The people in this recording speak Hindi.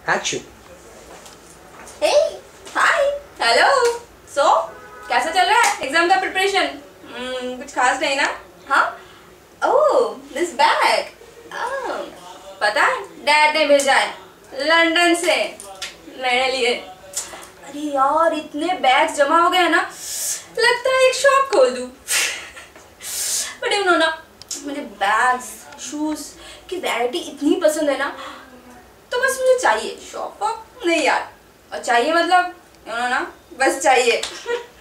Action. Hey, hi, hello. So, कैसा चल रहा है एग्जाम का प्रिपरेशन? कुछ खास नहीं ना? हाँ? Oh, this bag. पता है डैड ने भेजा है लंदन से मेरे लिए. अरे यार इतने बैग जमा हो गए ना, लगता है एक शॉप खोल दूँ. बट यू नो ना, मुझे बैग्स शूज की वैरायटी इतनी पसंद है ना, तो बस मुझे चाहिए शॉप नहीं यार, और चाहिए मतलब यू नो ना, बस चाहिए.